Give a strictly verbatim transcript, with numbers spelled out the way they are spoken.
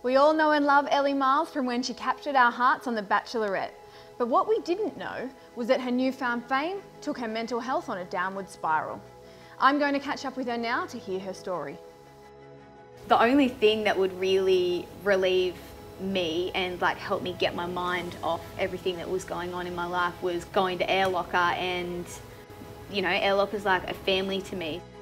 We all know and love Elly Miles from when she captured our hearts on The Bachelorette. But what we didn't know was that her newfound fame took her mental health on a downward spiral. I'm going to catch up with her now to hear her story. The only thing that would really relieve me and like help me get my mind off everything that was going on in my life was going to Air Locker, and you know, Air Locker is like a family to me.